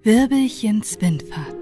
Wirbelchens Windfahrt.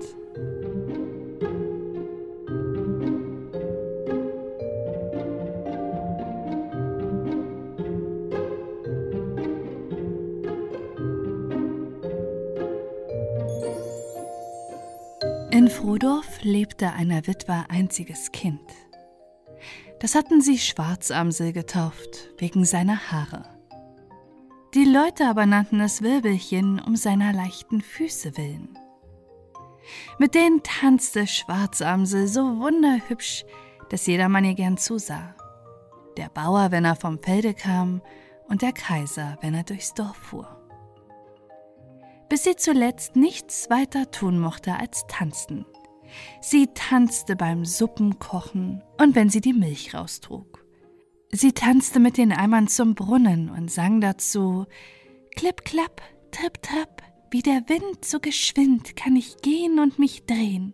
In Frohdorf lebte einer Witwer einziges Kind. Das hatten sie Schwarzamsel getauft, wegen seiner Haare. Die Leute aber nannten es Wirbelchen um seiner leichten Füße willen. Mit denen tanzte Schwarzamsel so wunderhübsch, dass jedermann ihr gern zusah. Der Bauer, wenn er vom Felde kam, und der Kaiser, wenn er durchs Dorf fuhr. Bis sie zuletzt nichts weiter tun mochte als tanzen. Sie tanzte beim Suppenkochen und wenn sie die Milch raustrug. Sie tanzte mit den Eimern zum Brunnen und sang dazu: Klipp, klapp, tripp, trapp, wie der Wind, so geschwind kann ich gehen und mich drehen.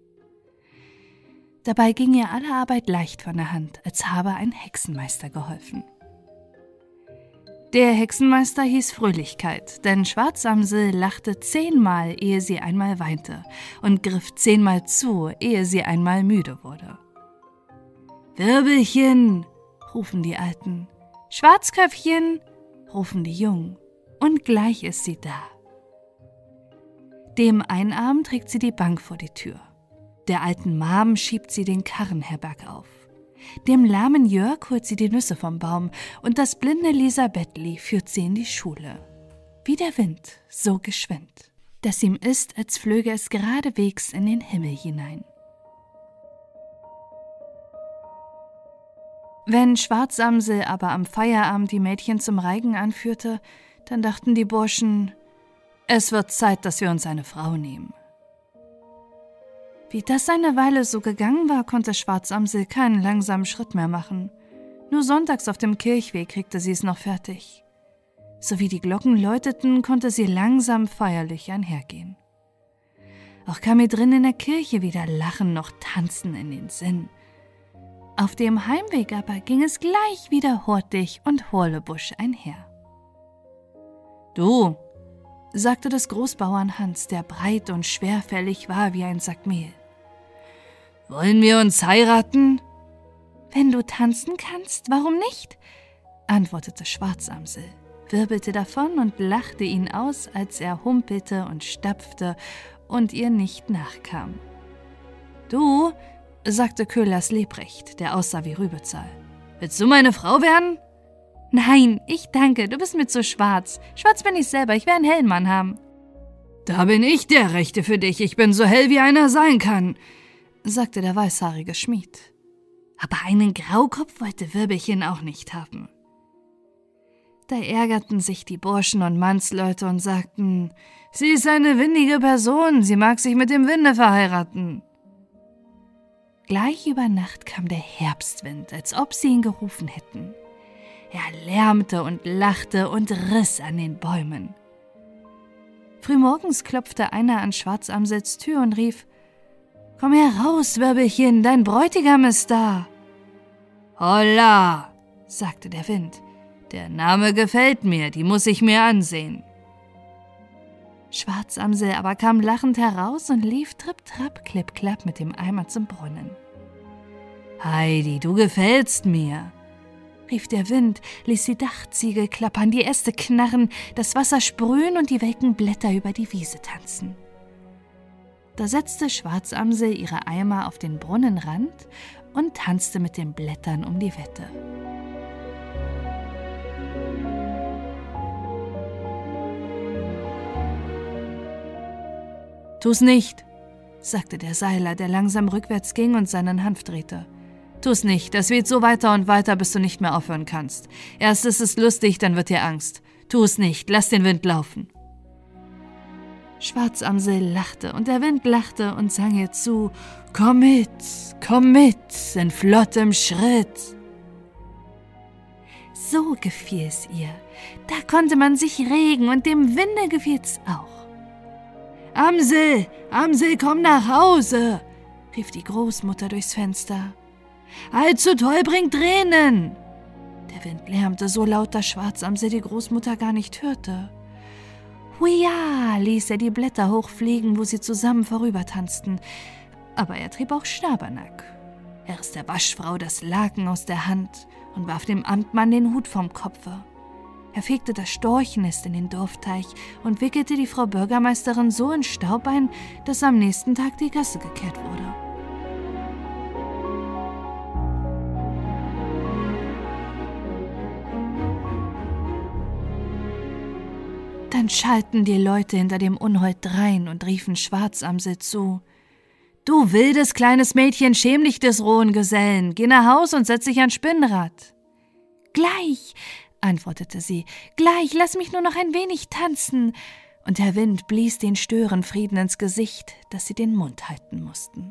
Dabei ging ihr alle Arbeit leicht von der Hand, als habe ein Hexenmeister geholfen. Der Hexenmeister hieß Fröhlichkeit, denn Schwarzamsel lachte 10-mal, ehe sie einmal weinte, und griff 10-mal zu, ehe sie einmal müde wurde. Wirbelchen, rufen die Alten, Schwarzköpfchen, rufen die Jungen, und gleich ist sie da. Dem Einarm trägt sie die Bank vor die Tür, der alten Mam schiebt sie den Karren bergauf, dem lahmen Jörg holt sie die Nüsse vom Baum und das blinde Lisabettli führt sie in die Schule. Wie der Wind, so geschwind, dass ihm ist, als flöge es geradewegs in den Himmel hinein. Wenn Schwarzamsel aber am Feierabend die Mädchen zum Reigen anführte, dann dachten die Burschen, es wird Zeit, dass wir uns eine Frau nehmen. Wie das eine Weile so gegangen war, konnte Schwarzamsel keinen langsamen Schritt mehr machen. Nur sonntags auf dem Kirchweg kriegte sie es noch fertig. So wie die Glocken läuteten, konnte sie langsam feierlich einhergehen. Auch kam ihr drin in der Kirche weder Lachen noch Tanzen in den Sinn. Auf dem Heimweg aber ging es gleich wieder hurtig und hurlebusch einher. »Du«, sagte des Großbauern Hans, der breit und schwerfällig war wie ein Sack Mehl. »Wollen wir uns heiraten?« »Wenn du tanzen kannst, warum nicht?« antwortete Schwarzamsel, wirbelte davon und lachte ihn aus, als er humpelte und stapfte und ihr nicht nachkam. »Du«, sagte Köhlers Lebrecht, der aussah wie Rübezahl, »willst du meine Frau werden?« »Nein, ich danke, du bist mir zu schwarz. Schwarz bin ich selber, ich will einen hellen Mann haben.« »Da bin ich der Rechte für dich, ich bin so hell, wie einer sein kann«, sagte der weißhaarige Schmied. Aber einen Graukopf wollte Wirbelchen auch nicht haben. Da ärgerten sich die Burschen und Mannsleute und sagten, sie ist eine windige Person, sie mag sich mit dem Winde verheiraten. Gleich über Nacht kam der Herbstwind, als ob sie ihn gerufen hätten. Er lärmte und lachte und riss an den Bäumen. Frühmorgens klopfte einer an Schwarzamsels Tür und rief, »Komm heraus, Wirbelchen, dein Bräutigam ist da!« »Holla«, sagte der Wind, »der Name gefällt mir, die muss ich mir ansehen.« Schwarzamsel aber kam lachend heraus und lief tripp, trapp, klipp, klapp mit dem Eimer zum Brunnen. »Heidi, du gefällst mir«, rief der Wind, ließ die Dachziegel klappern, die Äste knarren, das Wasser sprühen und die welken Blätter über die Wiese tanzen. Da setzte Schwarzamsel ihre Eimer auf den Brunnenrand und tanzte mit den Blättern um die Wette. »Tu's nicht«, sagte der Seiler, der langsam rückwärts ging und seinen Hanf drehte. »Tu's nicht, das weht so weiter und weiter, bis du nicht mehr aufhören kannst. Erst ist es lustig, dann wird dir Angst. Tu's nicht, lass den Wind laufen.« Schwarzamsel lachte und der Wind lachte und sang ihr zu, komm mit, in flottem Schritt.« So gefiel es ihr, da konnte man sich regen und dem Winde gefiel's auch. »Amsel, Amsel, komm nach Hause«, rief die Großmutter durchs Fenster. »Allzu toll bringt Tränen!« Der Wind lärmte so laut, dass Schwarzamsel die Großmutter gar nicht hörte. Huia, ließ er die Blätter hochfliegen, wo sie zusammen vorübertanzten. Aber er trieb auch Schabernack. Er riss der Waschfrau das Laken aus der Hand und warf dem Amtmann den Hut vom Kopfe. Er fegte das Storchennest in den Dorfteich und wickelte die Frau Bürgermeisterin so in Staub ein, dass am nächsten Tag die Gasse gekehrt wurde. Dann schalten die Leute hinter dem Unhold drein und riefen Schwarzamsel zu: »Du wildes kleines Mädchen, schäm dich des rohen Gesellen, geh nach Haus und setz dich ans Spinnrad.« »Gleich«, antwortete sie, »gleich, lass mich nur noch ein wenig tanzen.« Und der Wind blies den Störenfrieden ins Gesicht, dass sie den Mund halten mussten.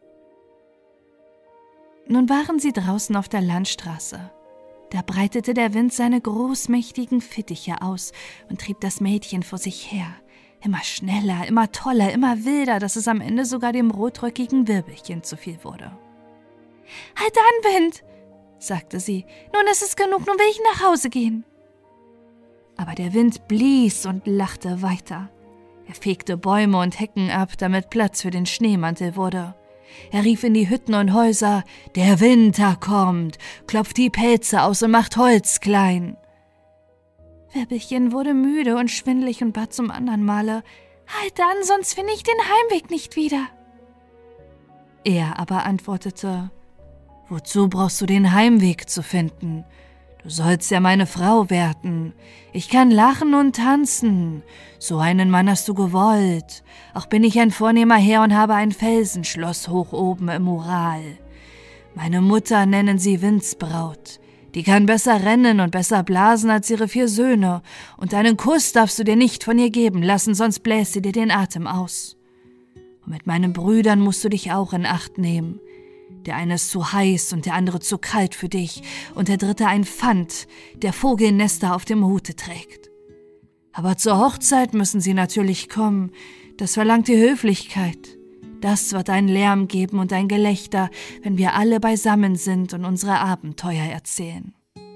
Nun waren sie draußen auf der Landstraße. Da breitete der Wind seine großmächtigen Fittiche aus und trieb das Mädchen vor sich her. Immer schneller, immer toller, immer wilder, dass es am Ende sogar dem rotröckigen Wirbelchen zu viel wurde. »Halt an, Wind«, sagte sie, »nun ist es genug, nun will ich nach Hause gehen.« Aber der Wind blies und lachte weiter. Er fegte Bäume und Hecken ab, damit Platz für den Schneemantel wurde. Er rief in die Hütten und Häuser: »Der Winter kommt, klopft die Pelze aus und macht Holz klein.« Wirbelchen wurde müde und schwindlig und bat zum anderen Male: »Halt an, sonst finde ich den Heimweg nicht wieder.« Er aber antwortete: »Wozu brauchst du den Heimweg zu finden? Du sollst ja meine Frau werden. Ich kann lachen und tanzen. So einen Mann hast du gewollt. Auch bin ich ein vornehmer Herr und habe ein Felsenschloss hoch oben im Ural. Meine Mutter nennen sie Windsbraut. Die kann besser rennen und besser blasen als ihre 4 Söhne. Und einen Kuss darfst du dir nicht von ihr geben lassen, sonst bläst sie dir den Atem aus. Und mit meinen Brüdern musst du dich auch in Acht nehmen. Der eine ist zu heiß und der andere zu kalt für dich und der dritte ein Fant, der Vogelnester auf dem Hute trägt. Aber zur Hochzeit müssen sie natürlich kommen, das verlangt die Höflichkeit. Das wird einen Lärm geben und ein Gelächter, wenn wir alle beisammen sind und unsere Abenteuer erzählen.«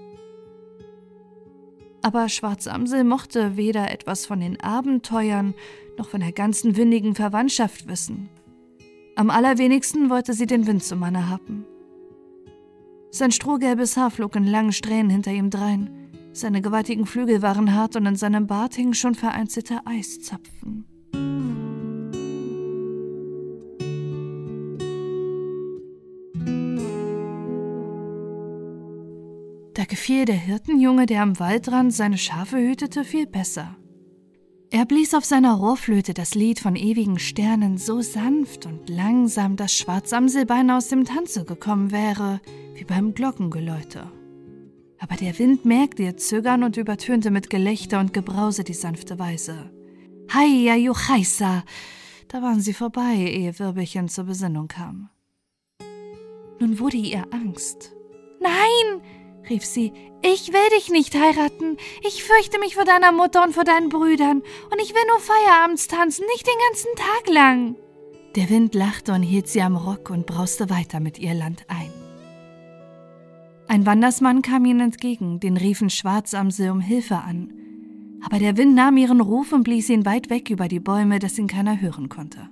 Aber Schwarzamsel mochte weder etwas von den Abenteuern noch von der ganzen windigen Verwandtschaft wissen. Am allerwenigsten wollte sie den Wind zum Manne haben. Sein strohgelbes Haar flog in langen Strähnen hinter ihm drein. Seine gewaltigen Flügel waren hart und in seinem Bart hingen schon vereinzelte Eiszapfen. Da gefiel der Hirtenjunge, der am Waldrand seine Schafe hütete, viel besser. Er blies auf seiner Rohrflöte das Lied von ewigen Sternen so sanft und langsam, dass Schwarzamsel beinahe aus dem Tanze gekommen wäre, wie beim Glockengeläute. Aber der Wind merkte ihr Zögern und übertönte mit Gelächter und Gebrause die sanfte Weise. »Heia, Juchaisa!« Da waren sie vorbei, ehe Wirbelchen zur Besinnung kam. Nun wurde ihr Angst. »Nein«, rief sie, »ich will dich nicht heiraten. Ich fürchte mich vor deiner Mutter und vor deinen Brüdern. Und ich will nur feierabends tanzen, nicht den ganzen Tag lang.« Der Wind lachte und hielt sie am Rock und brauste weiter mit ihr landein. Ein Wandersmann kam ihnen entgegen, den riefen Schwarzamsel um Hilfe an. Aber der Wind nahm ihren Ruf und blies ihn weit weg über die Bäume, dass ihn keiner hören konnte.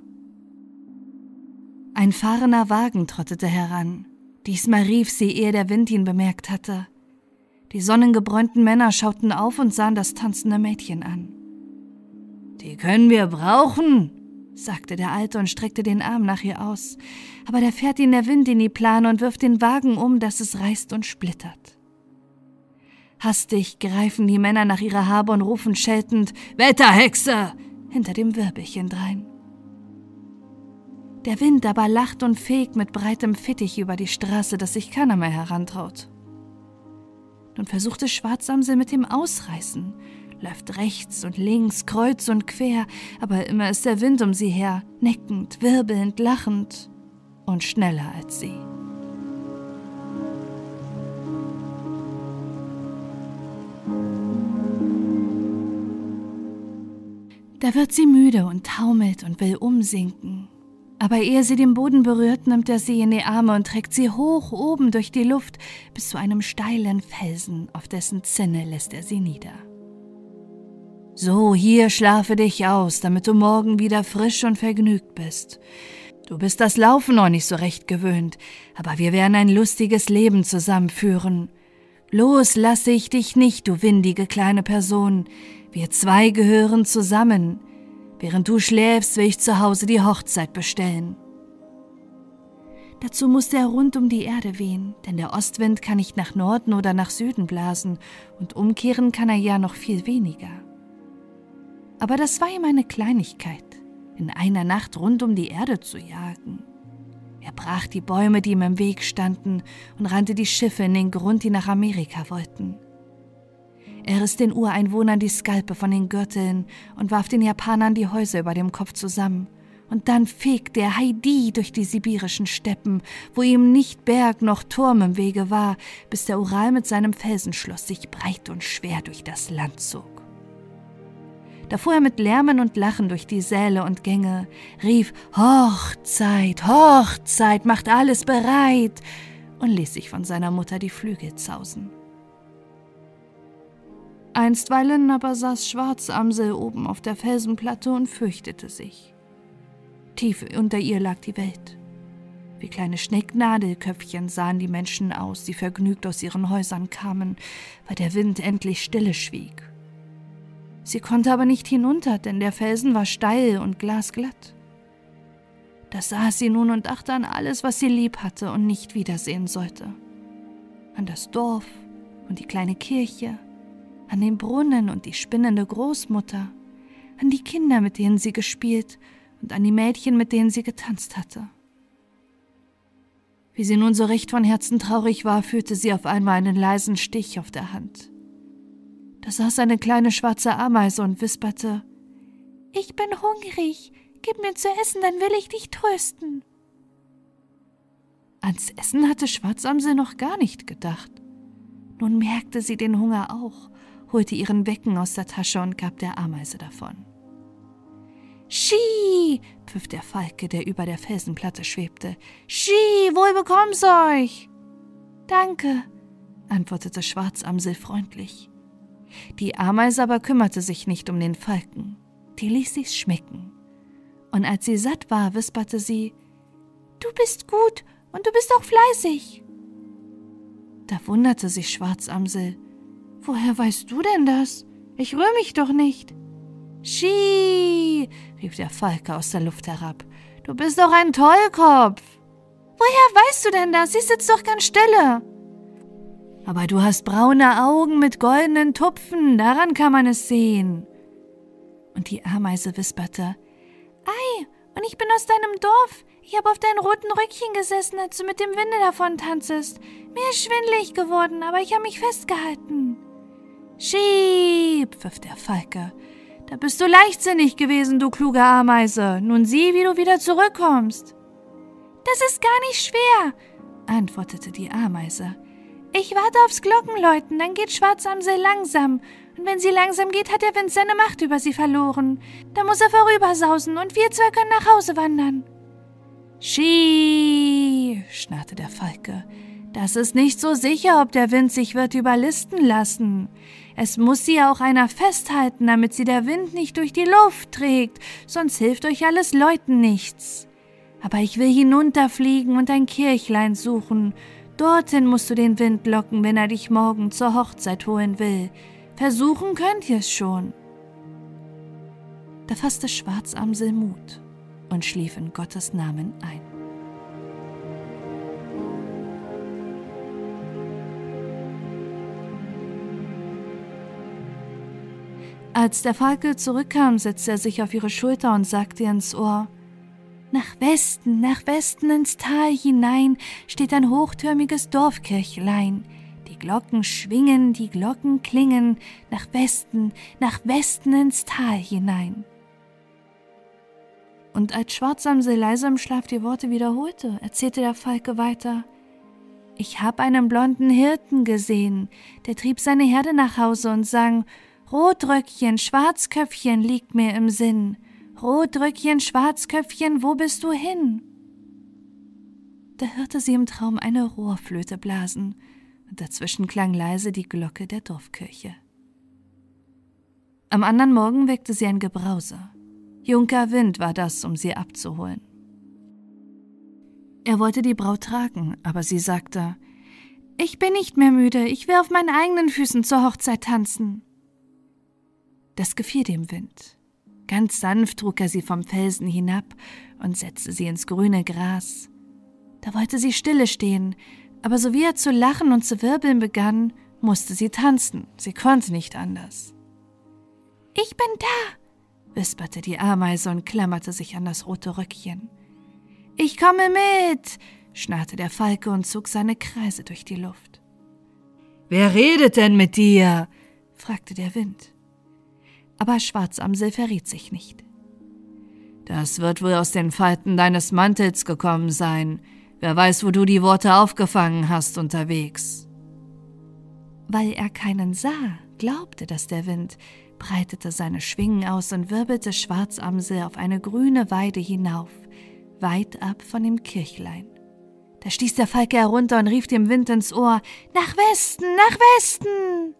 Ein fahrender Wagen trottete heran. Diesmal rief sie, ehe der Wind ihn bemerkt hatte. Die sonnengebräunten Männer schauten auf und sahen das tanzende Mädchen an. »Die können wir brauchen«, sagte der Alte und streckte den Arm nach ihr aus. Aber da fährt ihn der Wind in die Plane und wirft den Wagen um, dass es reißt und splittert. Hastig greifen die Männer nach ihrer Habe und rufen scheltend: »Wetterhexe!« hinter dem Wirbelchen drein. Der Wind aber lacht und fegt mit breitem Fittich über die Straße, dass sich keiner mehr herantraut. Nun versuchte Schwarzamsel mit dem Ausreißen, läuft rechts und links, kreuz und quer, aber immer ist der Wind um sie her, neckend, wirbelnd, lachend und schneller als sie. Da wird sie müde und taumelt und will umsinken. Aber ehe sie den Boden berührt, nimmt er sie in die Arme und trägt sie hoch oben durch die Luft bis zu einem steilen Felsen, auf dessen Zinne lässt er sie nieder. »So, hier schlafe dich aus, damit du morgen wieder frisch und vergnügt bist. Du bist das Laufen noch nicht so recht gewöhnt, aber wir werden ein lustiges Leben zusammenführen. Los, lasse ich dich nicht, du windige kleine Person. Wir zwei gehören zusammen. Während du schläfst, will ich zu Hause die Hochzeit bestellen.« Dazu musste er rund um die Erde wehen, denn der Ostwind kann nicht nach Norden oder nach Süden blasen und umkehren kann er ja noch viel weniger. Aber das war ihm eine Kleinigkeit, in einer Nacht rund um die Erde zu jagen. Er brach die Bäume, die ihm im Weg standen, und rannte die Schiffe in den Grund, die nach Amerika wollten. Er riss den Ureinwohnern die Skalpe von den Gürteln und warf den Japanern die Häuser über dem Kopf zusammen. Und dann fegte er Heidi durch die sibirischen Steppen, wo ihm nicht Berg noch Turm im Wege war, bis der Ural mit seinem Felsenschloss sich breit und schwer durch das Land zog. Da fuhr er mit Lärmen und Lachen durch die Säle und Gänge, rief »Hochzeit, Hochzeit, macht alles bereit« und ließ sich von seiner Mutter die Flügel zausen. Einstweilen aber saß Schwarzamsel oben auf der Felsenplatte und fürchtete sich. Tief unter ihr lag die Welt. Wie kleine Schnecknadelköpfchen sahen die Menschen aus, die vergnügt aus ihren Häusern kamen, weil der Wind endlich stille schwieg. Sie konnte aber nicht hinunter, denn der Felsen war steil und glasglatt. Da saß sie nun und dachte an alles, was sie lieb hatte und nicht wiedersehen sollte. An das Dorf und die kleine Kirche, an den Brunnen und die spinnende Großmutter, an die Kinder, mit denen sie gespielt und an die Mädchen, mit denen sie getanzt hatte. Wie sie nun so recht von Herzen traurig war, fühlte sie auf einmal einen leisen Stich auf der Hand. Da saß eine kleine schwarze Ameise und wisperte: »Ich bin hungrig, gib mir zu essen, dann will ich dich trösten.« Ans Essen hatte Schwarzamsel noch gar nicht gedacht. Nun merkte sie den Hunger auch, holte ihren Wecken aus der Tasche und gab der Ameise davon. »Schi«, pfiff der Falke, der über der Felsenplatte schwebte. »Schi, wohl bekomm's euch!« »Danke«, antwortete Schwarzamsel freundlich. Die Ameise aber kümmerte sich nicht um den Falken, die ließ sich's schmecken. Und als sie satt war, wisperte sie: »Du bist gut und du bist auch fleißig.« Da wunderte sich Schwarzamsel: »Woher weißt du denn das? Ich rühr mich doch nicht.« »Schi«, rief der Falke aus der Luft herab, »du bist doch ein Tollkopf.« »Woher weißt du denn das? Ich sitz doch ganz stille.« »Aber du hast braune Augen mit goldenen Tupfen, daran kann man es sehen.« Und die Ameise wisperte: »Ei, und ich bin aus deinem Dorf. Ich habe auf deinem roten Röckchen gesessen, als du mit dem Winde davon tanzest. Mir ist schwindelig geworden, aber ich habe mich festgehalten.« »Schi«, pfiff der Falke, »da bist du leichtsinnig gewesen, du kluge Ameise. Nun sieh, wie du wieder zurückkommst.« »Das ist gar nicht schwer«, antwortete die Ameise. »Ich warte aufs Glockenläuten, dann geht Schwarzamsel langsam. Und wenn sie langsam geht, hat der Wind seine Macht über sie verloren. Da muss er vorübersausen und wir zwei können nach Hause wandern.« »Schi«, schnarrte der Falke, »das ist nicht so sicher, ob der Wind sich wird überlisten lassen. Es muss sie auch einer festhalten, damit sie der Wind nicht durch die Luft trägt, sonst hilft euch alles Läuten nichts. Aber ich will hinunterfliegen und ein Kirchlein suchen. Dorthin musst du den Wind locken, wenn er dich morgen zur Hochzeit holen will. Versuchen könnt ihr es schon.« Da fasste Schwarzamsel Mut und schlief in Gottes Namen ein. Als der Falke zurückkam, setzte er sich auf ihre Schulter und sagte ihr ins Ohr: nach Westen ins Tal hinein steht ein hochtürmiges Dorfkirchlein. Die Glocken schwingen, die Glocken klingen, nach Westen ins Tal hinein.« Und als Schwarzamsel leise im Schlaf die Worte wiederholte, erzählte der Falke weiter: »Ich hab einen blonden Hirten gesehen, der trieb seine Herde nach Hause und sang: Rotröckchen, Schwarzköpfchen liegt mir im Sinn. Rotröckchen, Schwarzköpfchen, wo bist du hin?« Da hörte sie im Traum eine Rohrflöte blasen, und dazwischen klang leise die Glocke der Dorfkirche. Am anderen Morgen weckte sie ein Gebrause. Junker Wind war das, um sie abzuholen. Er wollte die Braut tragen, aber sie sagte: »Ich bin nicht mehr müde, ich will auf meinen eigenen Füßen zur Hochzeit tanzen.« Das gefiel dem Wind. Ganz sanft trug er sie vom Felsen hinab und setzte sie ins grüne Gras. Da wollte sie stille stehen, aber so wie er zu lachen und zu wirbeln begann, musste sie tanzen, sie konnte nicht anders. »Ich bin da«, wisperte die Ameise und klammerte sich an das rote Röckchen. »Ich komme mit«, schnarrte der Falke und zog seine Kreise durch die Luft. »Wer redet denn mit dir?« fragte der Wind. Aber Schwarzamsel verriet sich nicht. »Das wird wohl aus den Falten deines Mantels gekommen sein. Wer weiß, wo du die Worte aufgefangen hast unterwegs.« Weil er keinen sah, glaubte das der Wind, breitete seine Schwingen aus und wirbelte Schwarzamsel auf eine grüne Weide hinauf, weit ab von dem Kirchlein. Da stieß der Falke herunter und rief dem Wind ins Ohr: »Nach Westen, nach Westen!«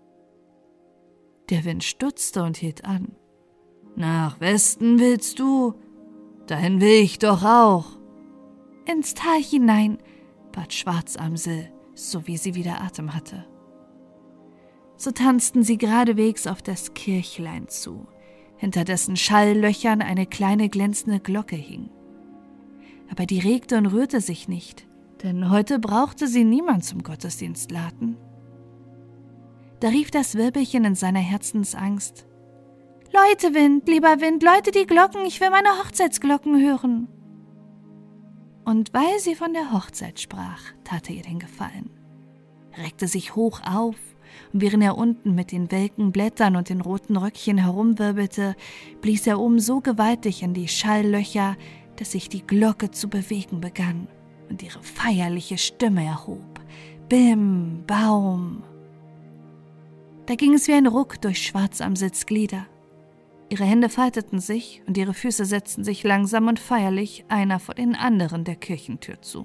Der Wind stutzte und hielt an. »Nach Westen willst du? Dahin will ich doch auch.« »Ins Tal hinein«, bat Schwarzamsel, so wie sie wieder Atem hatte. So tanzten sie geradewegs auf das Kirchlein zu, hinter dessen Schalllöchern eine kleine glänzende Glocke hing. Aber die regte und rührte sich nicht, denn heute brauchte sie niemand zum Gottesdienst laden. Da rief das Wirbelchen in seiner Herzensangst: »Läute, Wind, lieber Wind, läute die Glocken, ich will meine Hochzeitsglocken hören.« Und weil sie von der Hochzeit sprach, tat er ihr den Gefallen, reckte sich hoch auf, und während er unten mit den welken Blättern und den roten Röckchen herumwirbelte, blies er oben so gewaltig in die Schalllöcher, dass sich die Glocke zu bewegen begann und ihre feierliche Stimme erhob. Bim, Baum. Da ging es wie ein Ruck durch Schwarzamsels Glieder. Ihre Hände falteten sich und ihre Füße setzten sich langsam und feierlich einer vor den anderen der Kirchentür zu.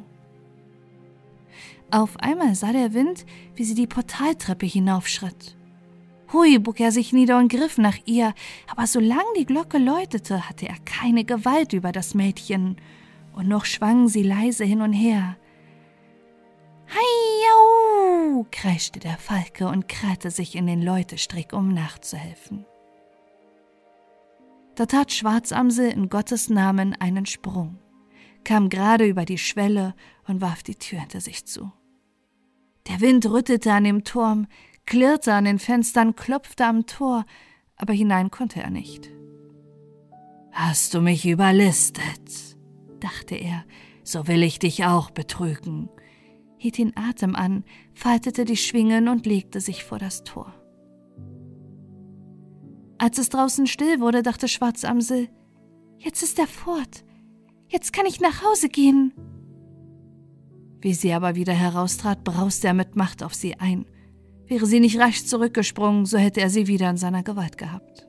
Auf einmal sah der Wind, wie sie die Portaltreppe hinaufschritt. Hui, bog er sich nieder und griff nach ihr, aber solange die Glocke läutete, hatte er keine Gewalt über das Mädchen, und noch schwang sie leise hin und her. »Heiau«, kreischte der Falke und krallte sich in den Läutestrick, um nachzuhelfen. Da tat Schwarzamsel in Gottes Namen einen Sprung, kam gerade über die Schwelle und warf die Tür hinter sich zu. Der Wind rüttelte an dem Turm, klirrte an den Fenstern, klopfte am Tor, aber hinein konnte er nicht. »Hast du mich überlistet?«, dachte er, »so will ich dich auch betrügen«, hielt den Atem an, faltete die Schwingen und legte sich vor das Tor. Als es draußen still wurde, dachte Schwarzamsel: »Jetzt ist er fort, jetzt kann ich nach Hause gehen.« Wie sie aber wieder heraustrat, brauste er mit Macht auf sie ein. Wäre sie nicht rasch zurückgesprungen, so hätte er sie wieder in seiner Gewalt gehabt.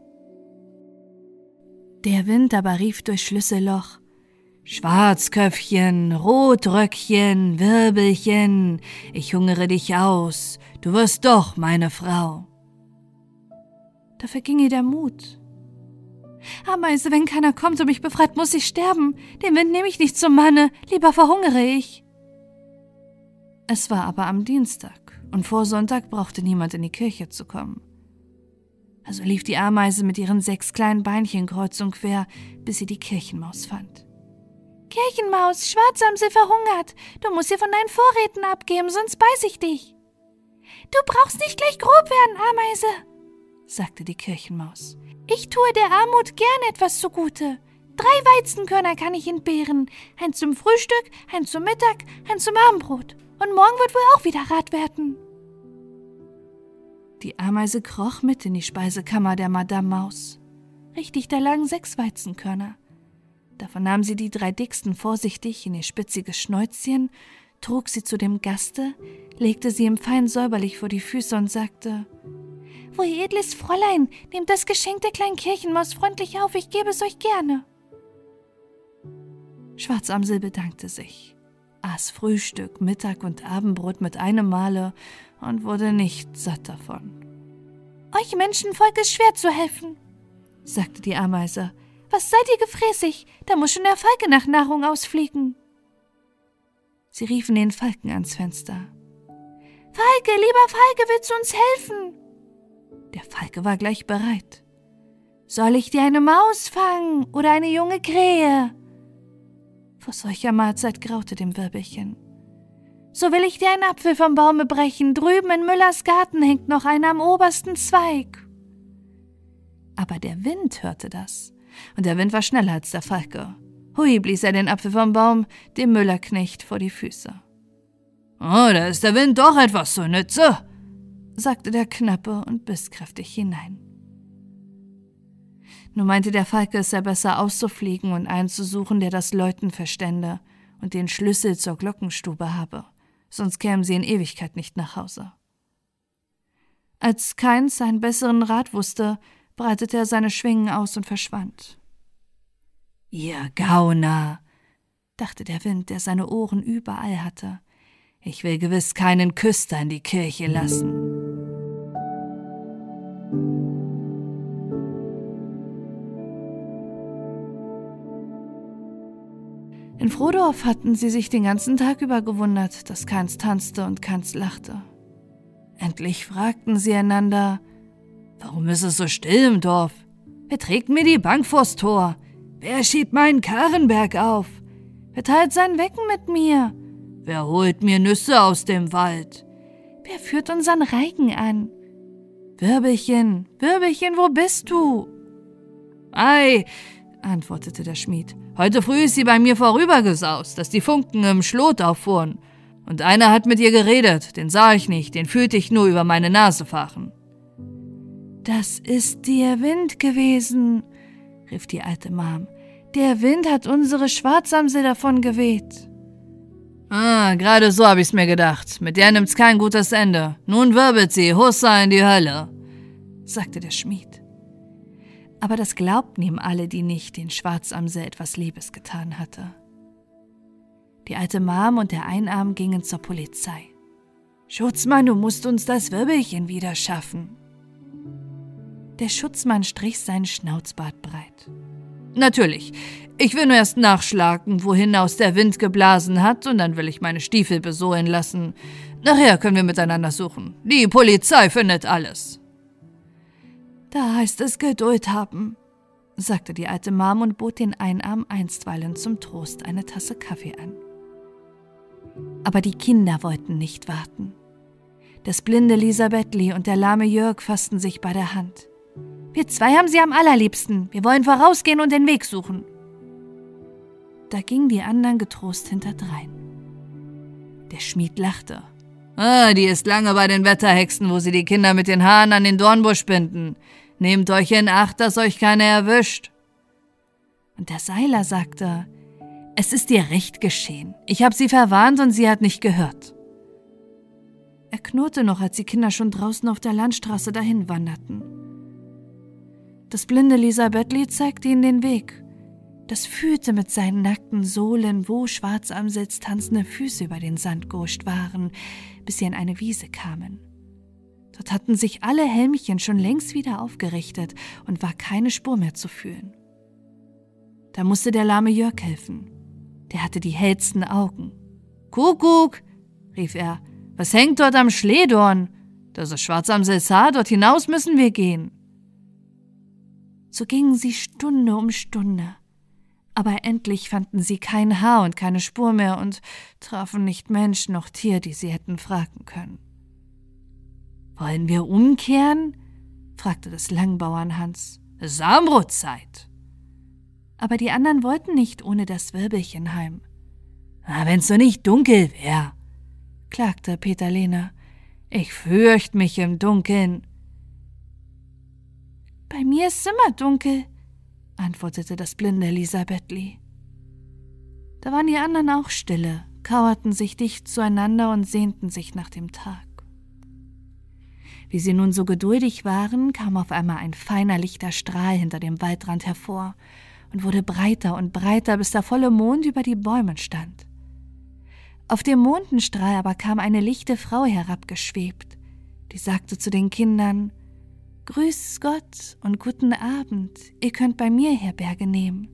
Der Wind aber rief durch Schlüsselloch: »Schwarzköpfchen, Rotröckchen, Wirbelchen, ich hungere dich aus, du wirst doch meine Frau.« Da verging ihr der Mut. »Ameise, wenn keiner kommt und mich befreit, muss ich sterben. Den Wind nehme ich nicht zum Manne, lieber verhungere ich.« Es war aber am Dienstag, und vor Sonntag brauchte niemand in die Kirche zu kommen. Also lief die Ameise mit ihren 6 kleinen Beinchen kreuz und quer, bis sie die Kirchenmaus fand. »Kirchenmaus, Schwarzamsel verhungert. Du musst ihr von deinen Vorräten abgeben, sonst beiß ich dich.« »Du brauchst nicht gleich grob werden, Ameise«, sagte die Kirchenmaus. »Ich tue der Armut gern etwas zugute. 3 Weizenkörner kann ich entbehren. Eins zum Frühstück, eins zum Mittag, eins zum Abendbrot. Und morgen wird wohl auch wieder Rat werden.« Die Ameise kroch mit in die Speisekammer der Madame Maus. Richtig, da lagen 6 Weizenkörner. Davon nahm sie die 3 dicksten vorsichtig in ihr spitziges Schnäuzchen, trug sie zu dem Gaste, legte sie ihm fein säuberlich vor die Füße und sagte: »O edles Fräulein, nehmt das Geschenk der kleinen Kirchenmaus freundlich auf, ich gebe es euch gerne.« Schwarzamsel bedankte sich, aß Frühstück, Mittag und Abendbrot mit einem Male und wurde nicht satt davon. »Euch Menschenvolk ist schwer zu helfen«, sagte die Ameise. »Was seid ihr gefräßig? Da muss schon der Falke nach Nahrung ausfliegen.« Sie riefen den Falken ans Fenster. »Falke, lieber Falke, willst du uns helfen?« Der Falke war gleich bereit. »Soll ich dir eine Maus fangen oder eine junge Krähe?« Vor solcher Mahlzeit graute dem Wirbelchen. »So will ich dir einen Apfel vom Baume brechen. Drüben in Müllers Garten hängt noch einer am obersten Zweig.« Aber der Wind hörte das, und der Wind war schneller als der Falke. Hui, blies er den Apfel vom Baum dem Müllerknecht vor die Füße. »Oh, da ist der Wind doch etwas zur Nütze«, sagte der Knappe und biss kräftig hinein. Nun meinte der Falke, es sei besser auszufliegen und einen zu suchen, der das Läuten verstände und den Schlüssel zur Glockenstube habe, sonst kämen sie in Ewigkeit nicht nach Hause. Als keins einen besseren Rat wusste, breitete er seine Schwingen aus und verschwand. »Ihr Gauner«, dachte der Wind, der seine Ohren überall hatte, »ich will gewiss keinen Küster in die Kirche lassen.« In Frohdorf hatten sie sich den ganzen Tag über gewundert, dass keins tanzte und keins lachte. Endlich fragten sie einander: »Warum ist es so still im Dorf? Wer trägt mir die Bank vors Tor? Wer schiebt meinen Karren bergauf? Wer teilt sein Wecken mit mir? Wer holt mir Nüsse aus dem Wald? Wer führt unseren Reigen an? Wirbelchen, Wirbelchen, wo bist du?« »Ei«, antwortete der Schmied, »heute früh ist sie bei mir vorübergesaust, dass die Funken im Schlot auffuhren. Und einer hat mit ihr geredet, den sah ich nicht, den fühlte ich nur über meine Nase fahren.« »Das ist der Wind gewesen«, rief die alte Mam. »Der Wind hat unsere Schwarzamsel davon geweht.« »Ah, gerade so hab ich's mir gedacht. Mit der nimmt's kein gutes Ende. Nun wirbelt sie, Hussa in die Hölle«, sagte der Schmied. Aber das glaubten ihm alle, die nicht den Schwarzamsel etwas Liebes getan hatte. Die alte Mam und der Einarm gingen zur Polizei. »Schutzmann, du musst uns das Wirbelchen wieder schaffen.« Der Schutzmann strich seinen Schnauzbart breit. »Natürlich, ich will nur erst nachschlagen, wohin aus der Wind geblasen hat, und dann will ich meine Stiefel besohlen lassen. Nachher können wir miteinander suchen. Die Polizei findet alles.« »Da heißt es Geduld haben«, sagte die alte Mam und bot den Einarm einstweilen zum Trost eine Tasse Kaffee an. Aber die Kinder wollten nicht warten. Das blinde Lisabethli und der lahme Jörg fassten sich bei der Hand. »Wir zwei haben sie am allerliebsten. Wir wollen vorausgehen und den Weg suchen.« Da gingen die anderen getrost hinterdrein. Der Schmied lachte. »Ah, die ist lange bei den Wetterhexen, wo sie die Kinder mit den Haaren an den Dornbusch binden. Nehmt euch in Acht, dass euch keiner erwischt.« Und der Seiler sagte: »Es ist dir recht geschehen. Ich habe sie verwarnt und sie hat nicht gehört.« Er knurrte noch, als die Kinder schon draußen auf der Landstraße dahin wanderten. Das blinde Lisabethli zeigte ihnen den Weg. Das fühlte mit seinen nackten Sohlen, wo Schwarzamsels tanzende Füße über den Sand gehuscht waren, bis sie an eine Wiese kamen. Dort hatten sich alle Helmchen schon längst wieder aufgerichtet und war keine Spur mehr zu fühlen. Da musste der lahme Jörg helfen. Der hatte die hellsten Augen. »Kuckuck«, rief er, »was hängt dort am Schlehdorn? Das ist Schwarzamsels Haar, dort hinaus müssen wir gehen.« So gingen sie Stunde um Stunde, aber endlich fanden sie kein Haar und keine Spur mehr und trafen nicht Mensch noch Tier, die sie hätten fragen können. »Wollen wir umkehren?« fragte des Langbauern Hans. »Es ist Armbrotzeit.« Aber die anderen wollten nicht ohne das Wirbelchen heim. »Wenn's so nicht dunkel wär«, klagte Peter Lehner. »Ich fürcht mich im Dunkeln.« »Bei mir ist immer dunkel«, antwortete das blinde Lisabethli. Da waren die anderen auch stille, kauerten sich dicht zueinander und sehnten sich nach dem Tag. Wie sie nun so geduldig waren, kam auf einmal ein feiner lichter Strahl hinter dem Waldrand hervor und wurde breiter und breiter, bis der volle Mond über die Bäumen stand. Auf dem Mondenstrahl aber kam eine lichte Frau herabgeschwebt, die sagte zu den Kindern: »Grüß Gott und guten Abend, ihr könnt bei mir Herberge nehmen.«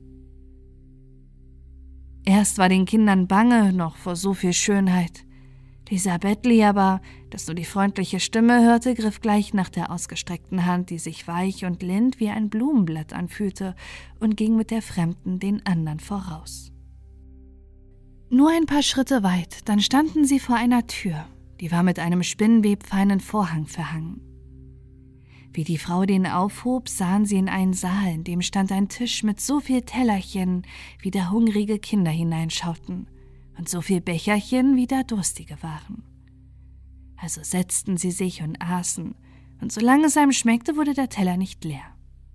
Erst war den Kindern bange noch vor so viel Schönheit. Lisa Bettli aber, das nur die freundliche Stimme hörte, griff gleich nach der ausgestreckten Hand, die sich weich und lind wie ein Blumenblatt anfühlte, und ging mit der Fremden den anderen voraus. Nur ein paar Schritte weit, dann standen sie vor einer Tür, die war mit einem spinnwebfeinen Vorhang verhangen. Wie die Frau den aufhob, sahen sie in einen Saal, in dem stand ein Tisch mit so viel Tellerchen, wie da hungrige Kinder hineinschauten, und so viel Becherchen, wie da Durstige waren. Also setzten sie sich und aßen, und solange es einem schmeckte, wurde der Teller nicht leer.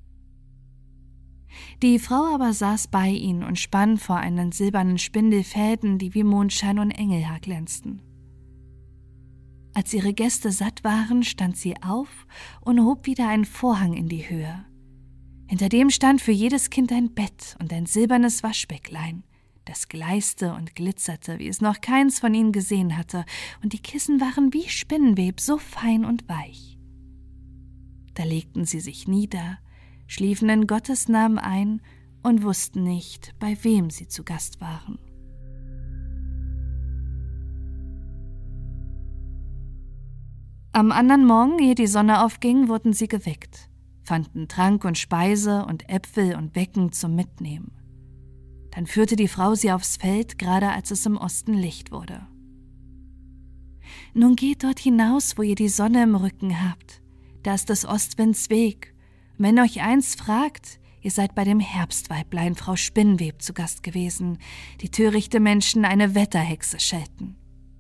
Die Frau aber saß bei ihnen und spann vor einen silbernen Spindel Fäden, die wie Mondschein und Engelhaar glänzten. Als ihre Gäste satt waren, stand sie auf und hob wieder einen Vorhang in die Höhe. Hinter dem stand für jedes Kind ein Bett und ein silbernes Waschbäcklein, das gleißte und glitzerte, wie es noch keins von ihnen gesehen hatte, und die Kissen waren wie Spinnenweb, so fein und weich. Da legten sie sich nieder, schliefen in Gottes Namen ein und wussten nicht, bei wem sie zu Gast waren. Am anderen Morgen, ehe die Sonne aufging, wurden sie geweckt, fanden Trank und Speise und Äpfel und Wecken zum Mitnehmen. Dann führte die Frau sie aufs Feld, gerade als es im Osten Licht wurde. »Nun geht dort hinaus, wo ihr die Sonne im Rücken habt. Da ist des Ostwinds Weg. Und wenn euch eins fragt, ihr seid bei dem Herbstweiblein Frau Spinnweb zu Gast gewesen, die törichte Menschen eine Wetterhexe schelten.«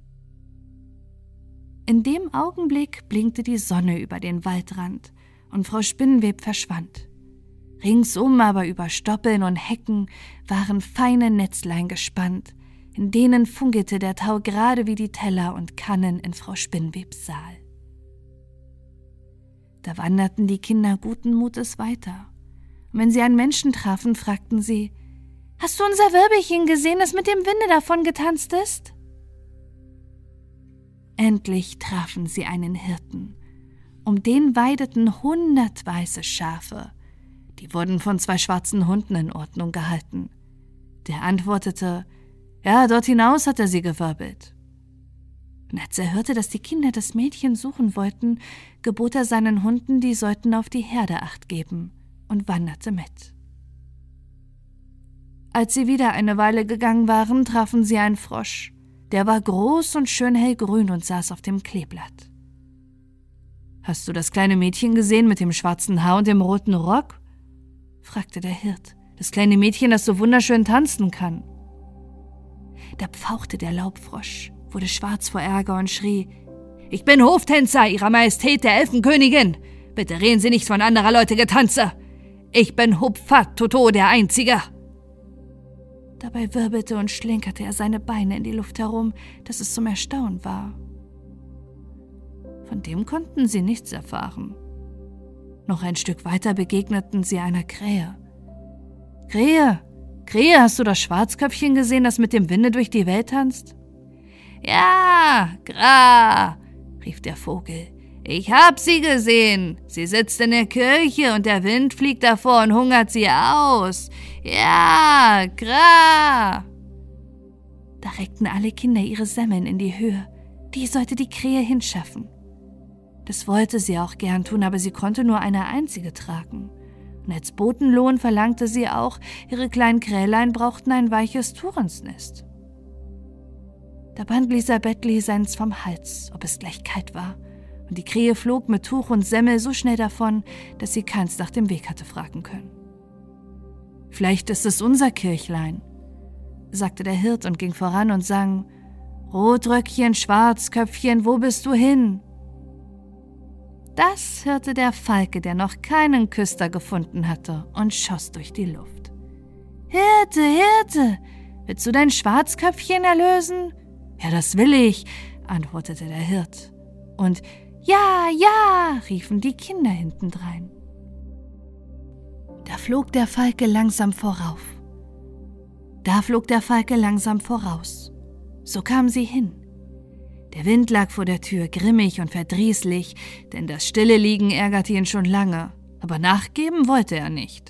In dem Augenblick blinkte die Sonne über den Waldrand und Frau Spinnweb verschwand. Ringsum aber über Stoppeln und Hecken waren feine Netzlein gespannt, in denen funkelte der Tau gerade wie die Teller und Kannen in Frau Spinnwebs Saal. Da wanderten die Kinder guten Mutes weiter, und wenn sie einen Menschen trafen, fragten sie: »Hast du unser Wirbelchen gesehen, das mit dem Winde davon getanzt ist?« Endlich trafen sie einen Hirten. Um den weideten 100 weiße Schafe. Die wurden von 2 schwarzen Hunden in Ordnung gehalten. Der antwortete: »Ja, dort hinaus hat er sie gewirbelt.« Und als er hörte, dass die Kinder das Mädchen suchen wollten, gebot er seinen Hunden, die sollten auf die Herde Acht geben, und wanderte mit. Als sie wieder eine Weile gegangen waren, trafen sie einen Frosch. Der war groß und schön hellgrün und saß auf dem Kleeblatt. »Hast du das kleine Mädchen gesehen mit dem schwarzen Haar und dem roten Rock?« fragte der Hirt. »Das kleine Mädchen, das so wunderschön tanzen kann.« Da pfauchte der Laubfrosch, wurde schwarz vor Ärger und schrie: »Ich bin Hoftänzer Ihrer Majestät der Elfenkönigin. Bitte reden Sie nicht von anderer Leute Getanze. Ich bin Hupfat Toto der Einzige.« Dabei wirbelte und schlenkerte er seine Beine in die Luft herum, dass es zum Erstaunen war. Von dem konnten sie nichts erfahren. Noch ein Stück weiter begegneten sie einer Krähe. »Krähe, Krähe, hast du das Schwarzköpfchen gesehen, das mit dem Winde durch die Welt tanzt?« »Ja, Gra«, rief der Vogel, »ich hab sie gesehen. Sie sitzt in der Kirche und der Wind fliegt davor und hungert sie aus. Ja, Gra!« Da reckten alle Kinder ihre Semmeln in die Höhe. Die sollte die Krähe hinschaffen. Das wollte sie auch gern tun, aber sie konnte nur eine einzige tragen. Und als Botenlohn verlangte sie auch, ihre kleinen Krälein brauchten ein weiches Tuch ins Nest. Da band Lisa Bettli seins vom Hals, ob es gleich kalt war, und die Krähe flog mit Tuch und Semmel so schnell davon, dass sie keins nach dem Weg hatte fragen können. »Vielleicht ist es unser Kirchlein«, sagte der Hirt und ging voran und sang: »Rotröckchen, Schwarzköpfchen, wo bist du hin?« Das hörte der Falke, der noch keinen Küster gefunden hatte, und schoss durch die Luft. »Hirte, Hirte, willst du dein Schwarzköpfchen erlösen?« »Ja, das will ich«, antwortete der Hirt. Und »Ja, ja«, riefen die Kinder hintendrein. Da flog der Falke langsam vorauf. Da flog der Falke langsam voraus. So kamen sie hin. Der Wind lag vor der Tür, grimmig und verdrießlich, denn das stille Liegen ärgerte ihn schon lange, aber nachgeben wollte er nicht.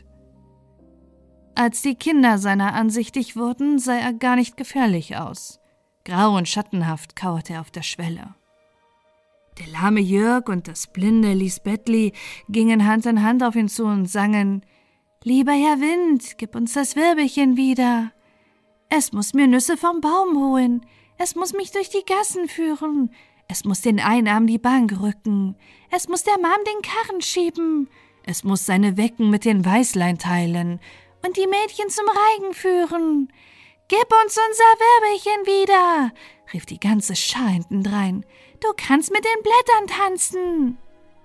Als die Kinder seiner ansichtig wurden, sah er gar nicht gefährlich aus. Grau und schattenhaft kauerte er auf der Schwelle. Der lahme Jörg und das blinde Lisbethli gingen Hand in Hand auf ihn zu und sangen: »Lieber Herr Wind, gib uns das Wirbelchen wieder. Es muss mir Nüsse vom Baum holen, es muss mich durch die Gassen führen, es muss den Einarm die Bank rücken, es muss der Mom den Karren schieben, es muss seine Wecken mit den Weißlein teilen und die Mädchen zum Reigen führen. »Gib uns unser Wirbelchen wieder«, rief die ganze Schar hintendrein. »Du kannst mit den Blättern tanzen.«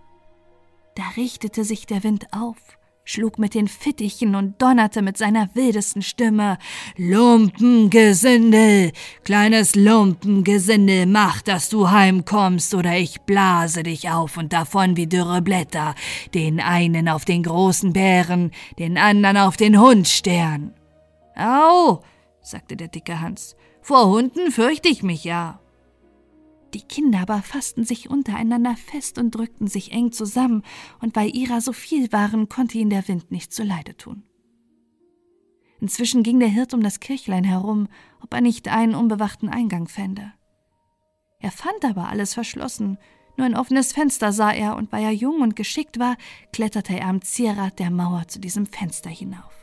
Da richtete sich der Wind auf, schlug mit den Fittichen und donnerte mit seiner wildesten Stimme: »Lumpengesindel, kleines Lumpengesindel, mach, dass du heimkommst, oder ich blase dich auf und davon wie dürre Blätter, den einen auf den großen Bären, den anderen auf den Hundstern.« »Au«, sagte der dicke Hans, »vor Hunden fürchte ich mich ja.« Die Kinder aber fassten sich untereinander fest und drückten sich eng zusammen, und weil ihrer so viel waren, konnte ihnen der Wind nicht zuleide tun. Inzwischen ging der Hirt um das Kirchlein herum, ob er nicht einen unbewachten Eingang fände. Er fand aber alles verschlossen, nur ein offenes Fenster sah er, und weil er jung und geschickt war, kletterte er am Zierrad der Mauer zu diesem Fenster hinauf.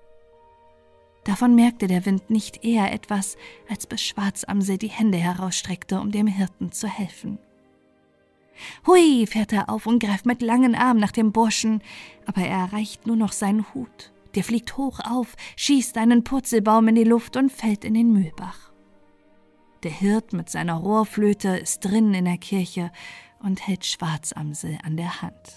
Davon merkte der Wind nicht eher etwas, als bis Schwarzamsel die Hände herausstreckte, um dem Hirten zu helfen. Hui, fährt er auf und greift mit langen Armen nach dem Burschen, aber er erreicht nur noch seinen Hut. Der fliegt hoch auf, schießt einen Purzelbaum in die Luft und fällt in den Mühlbach. Der Hirt mit seiner Rohrflöte ist drinnen in der Kirche und hält Schwarzamsel an der Hand.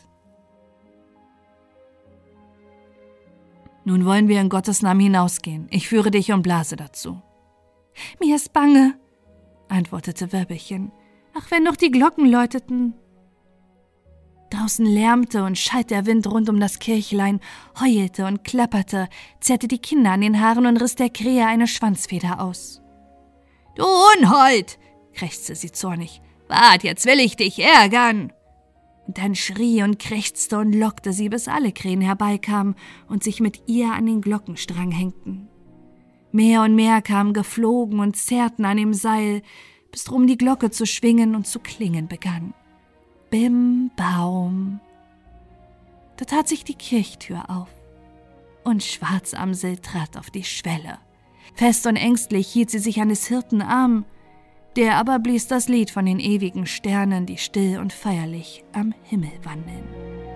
»Nun wollen wir in Gottes Namen hinausgehen. Ich führe dich und blase dazu.« »Mir ist bange«, antwortete Wirbelchen. »Ach, wenn noch die Glocken läuteten.« Draußen lärmte und schalt der Wind rund um das Kirchlein, heulte und klapperte, zerrte die Kinder an den Haaren und riss der Krähe eine Schwanzfeder aus. »Du Unhold«, krächzte sie zornig, »wart, jetzt will ich dich ärgern!« Und dann schrie und krächzte und lockte sie, bis alle Krähen herbeikamen und sich mit ihr an den Glockenstrang hängten. Mehr und mehr kamen geflogen und zerrten an dem Seil, bis drum die Glocke zu schwingen und zu klingen begann. Bim, Baum. Da tat sich die Kirchtür auf, und Schwarzamsel trat auf die Schwelle. Fest und ängstlich hielt sie sich an des Hirten Arm, der aber blies das Lied von den ewigen Sternen, die still und feierlich am Himmel wandeln.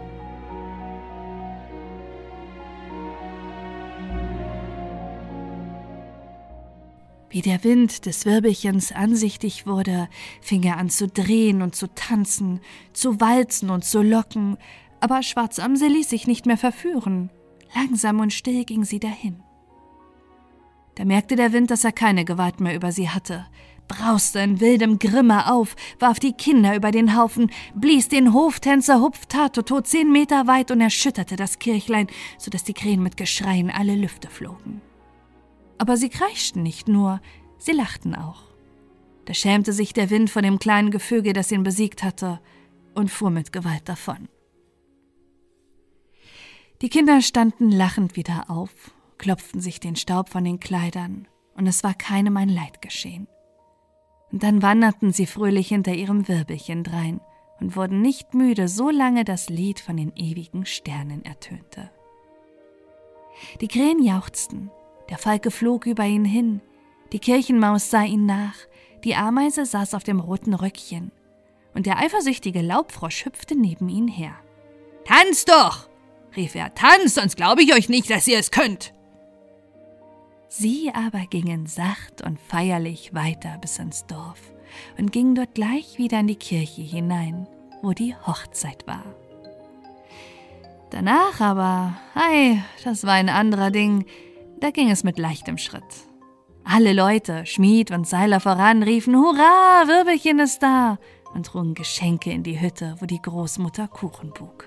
Wie der Wind des Wirbelchens ansichtig wurde, fing er an zu drehen und zu tanzen, zu walzen und zu locken, aber Schwarzamsel ließ sich nicht mehr verführen. Langsam und still ging sie dahin. Da merkte der Wind, dass er keine Gewalt mehr über sie hatte, brauste in wildem Grimme auf, warf die Kinder über den Haufen, blies den Hoftänzer Hupf-Tato-Tot 10 Meter weit und erschütterte das Kirchlein, sodass die Krähen mit Geschreien alle Lüfte flogen. Aber sie kreischten nicht nur, sie lachten auch. Da schämte sich der Wind vor dem kleinen Gefüge, das ihn besiegt hatte, und fuhr mit Gewalt davon. Die Kinder standen lachend wieder auf, klopften sich den Staub von den Kleidern, und es war keinem ein Leid geschehen. Und dann wanderten sie fröhlich hinter ihrem Wirbelchen drein und wurden nicht müde, solange das Lied von den ewigen Sternen ertönte. Die Krähen jauchzten, der Falke flog über ihn hin, die Kirchenmaus sah ihn nach, die Ameise saß auf dem roten Röckchen, und der eifersüchtige Laubfrosch hüpfte neben ihn her. »Tanzt doch«, rief er, »tanzt, sonst glaube ich euch nicht, dass ihr es könnt.« Sie aber gingen sacht und feierlich weiter bis ins Dorf und gingen dort gleich wieder in die Kirche hinein, wo die Hochzeit war. Danach aber, das war ein anderer Ding, da ging es mit leichtem Schritt. Alle Leute, Schmied und Seiler voran, riefen »Hurra, Wirbelchen ist da!« und trugen Geschenke in die Hütte, wo die Großmutter Kuchen buk.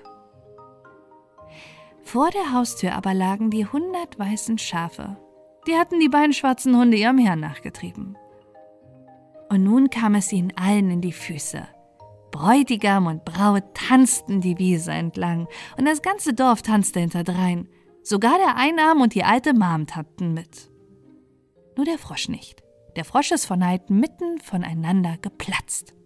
Vor der Haustür aber lagen die 100 weißen Schafe. Die hatten die beiden schwarzen Hunde ihrem Herrn nachgetrieben. Und nun kam es ihnen allen in die Füße. Bräutigam und Braut tanzten die Wiese entlang und das ganze Dorf tanzte hinterdrein. Sogar der Einarm und die alte Mom tanzten mit. Nur der Frosch nicht. Der Frosch ist vor Neid mitten voneinander geplatzt.